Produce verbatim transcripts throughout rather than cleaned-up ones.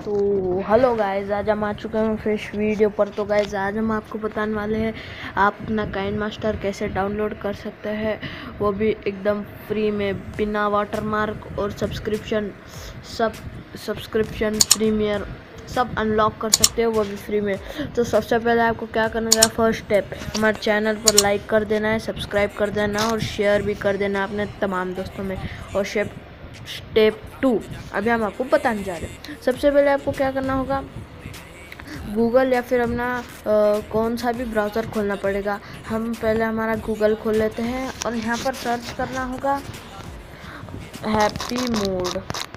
तो hello guys, आज हम आ चुके हैं फ्रेश वीडियो पर। तो गाइस आज हम आपको बताने वाले हैं आप अपना काइनमास्टर कैसे डाउनलोड कर सकते हैं, वो भी एकदम फ्री में, बिना वाटरमार्क और सब्सक्रिप्शन सब सब्सक्रिप्शन प्रीमियर सब अनलॉक कर सकते हो, वो भी फ्री में। तो सबसे पहले आपको क्या करना है, फर्स्ट स्टेप हमारे चैनल पर लाइक कर देना है, सब्सक्राइब कर देना और शेयर भी कर देना अपने तमाम दोस्तों में। और शेप स्टेप टू अभी हम आपको बताने जा रहे हैं। सबसे पहले आपको क्या करना होगा, गूगल या फिर अपना आ, कौन सा भी ब्राउज़र खोलना पड़ेगा। हम पहले हमारा गूगल खोल लेते हैं और यहाँ पर सर्च करना होगा happy mod.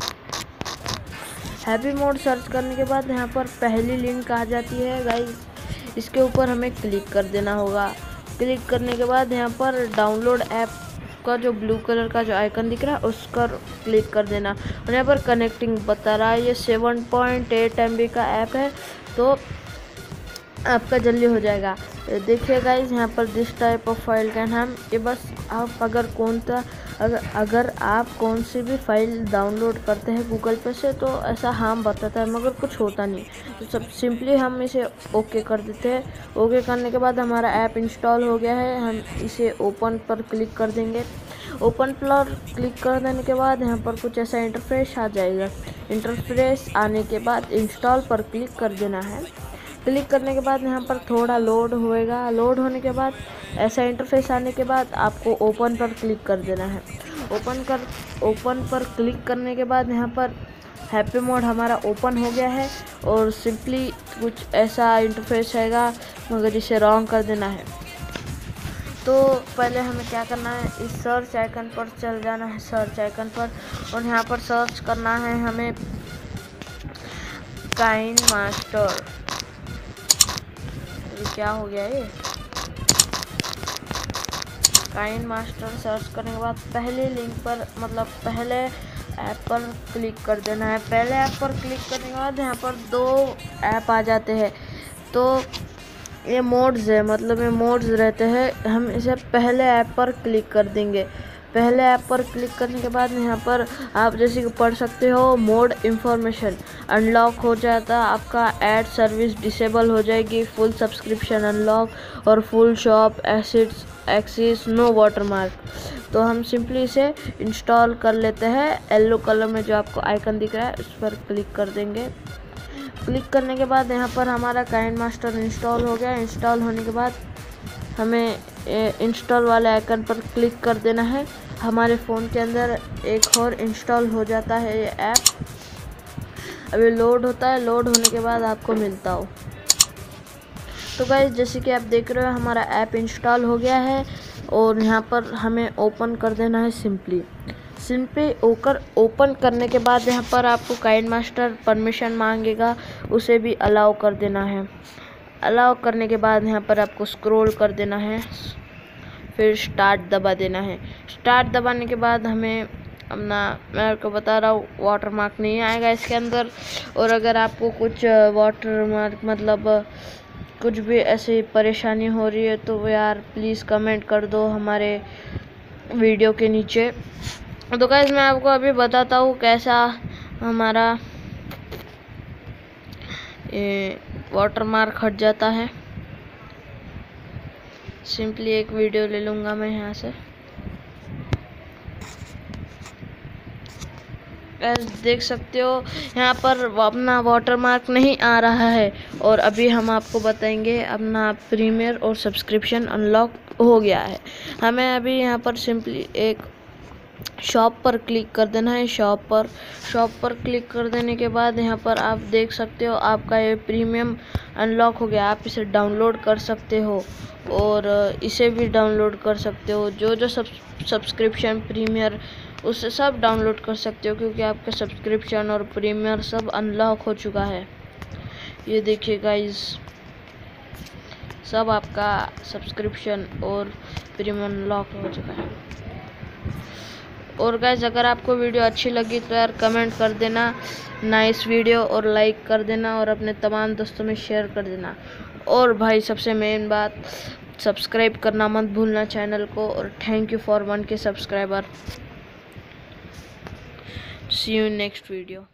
Happy mod search करने के बाद यहाँ पर पहली लिंक आ जाती है गाइस, इसके ऊपर हमें क्लिक कर देना होगा। क्लिक करने के बाद यहाँ पर डाउनलोड ऐप का जो ब्लू कलर का जो आइकन दिख रहा है उस पर क्लिक कर देना। और यहाँ पर कनेक्टिंग बता रहा है, ये सेवन पॉइंट एट एम बी का ऐप है, तो आपका जल्दी हो जाएगा। देखिए गाइज, यहाँ पर this type of file can हम, ये बस आप अगर कौन सा अगर अगर आप कौन सी भी फाइल डाउनलोड करते हैं गूगल पे से, तो ऐसा हम बताता है मगर कुछ होता नहीं। तो सब सिंपली हम इसे ओके कर देते हैं। ओके करने के बाद हमारा ऐप इंस्टॉल हो गया है, हम इसे ओपन पर क्लिक कर देंगे। ओपन पर क्लिक कर देने के बाद यहाँ पर कुछ ऐसा इंटरफेस आ जाएगा। इंटरफेस आने के बाद इंस्टॉल पर क्लिक कर देना है। क्लिक करने के बाद यहाँ पर थोड़ा लोड होएगा। लोड होने के बाद ऐसा इंटरफेस आने के बाद आपको ओपन पर क्लिक कर देना है। ओपन कर ओपन पर क्लिक करने के बाद यहाँ पर हैप्पी मोड हमारा ओपन हो गया है और सिंपली कुछ ऐसा इंटरफेस आएगा, मगर इसे रॉन्ग कर देना है। तो पहले हमें क्या करना है, इस सर्च आइकन पर चल जाना है, सर्च आइकन पर, और यहाँ पर सर्च करना है हमें काइनमास्टर। क्या हो गया ये, काइनमास्टर सर्च करने के बाद पहले लिंक पर, मतलब पहले ऐप पर क्लिक कर देना है। पहले ऐप पर क्लिक करने के बाद यहाँ पर दो ऐप आ जाते हैं, तो ये मोड्स है, मतलब ये मोड्स रहते हैं। हम इसे पहले ऐप पर क्लिक कर देंगे। पहले ऐप पर क्लिक करने के बाद यहाँ पर आप जैसे कि पढ़ सकते हो, मोड इंफॉर्मेशन अनलॉक हो जाता, आपका ऐड सर्विस डिसेबल हो जाएगी, फुल सब्सक्रिप्शन अनलॉक और full shop assets access no watermark. तो हम सिंपली इसे इंस्टॉल कर लेते हैं। येलो कलर में जो आपको आइकन दिख रहा है उस पर क्लिक कर देंगे। क्लिक करने के बाद यहाँ पर हमारा काइनमास्टर इंस्टॉल हो गया। इंस्टॉल होने के बाद हमें इंस्टॉल वाले आइकन पर क्लिक कर देना है। हमारे फ़ोन के अंदर एक और इंस्टॉल हो जाता है ये ऐप। अभी लोड होता है, लोड होने के बाद आपको मिलता हो। तो गाइस जैसे कि आप देख रहे हो हमारा ऐप इंस्टॉल हो गया है और यहाँ पर हमें ओपन कर देना है। सिंपली सिंपली ओकर ओपन करने के बाद यहाँ पर आपको काइनमास्टर परमिशन मांगेगा, उसे भी अलाउ कर देना है। अलाउ करने के बाद यहाँ पर आपको स्क्रॉल कर देना है, फिर स्टार्ट दबा देना है। स्टार्ट दबाने के बाद हमें अपना, मैं आपको बता रहा हूँ, वाटरमार्क नहीं आएगा इसके अंदर। और अगर आपको कुछ वाटरमार्क मतलब कुछ भी ऐसी परेशानी हो रही है तो यार प्लीज़ कमेंट कर दो हमारे वीडियो के नीचे। तो गाइस मैं आपको अभी बताता हूँ कैसा हमारा ये वाटरमार्क हट जाता है। सिंपली एक वीडियो ले लूँगा मैं यहाँ से। देख सकते हो यहाँ पर अपना वाटरमार्क नहीं आ रहा है। और अभी हम आपको बताएंगे अपना प्रीमियर और सब्सक्रिप्शन अनलॉक हो गया है। हमें अभी यहाँ पर सिंपली एक शॉप पर क्लिक कर देना है। शॉप पर शॉप पर क्लिक कर देने के बाद यहाँ पर आप देख सकते हो आपका ये प्रीमियम अनलॉक हो गया। आप इसे डाउनलोड कर सकते हो और इसे भी डाउनलोड कर सकते हो। जो जो सब सब्सक्रिप्शन प्रीमियर उससे सब डाउनलोड कर सकते हो, क्योंकि आपका सब्सक्रिप्शन और प्रीमियर सब अनलॉक हो चुका है। ये देखिए गाइस, सब आपका सब्सक्रिप्शन और प्रीमियम अनलॉक हो चुका है। और गाइस अगर आपको वीडियो अच्छी लगी तो यार कमेंट कर देना नाइस वीडियो, और लाइक कर देना और अपने तमाम दोस्तों में शेयर कर देना। और भाई सबसे मेन बात, सब्सक्राइब करना मत भूलना चैनल को। और thank you for one K subscriber. See you in next video.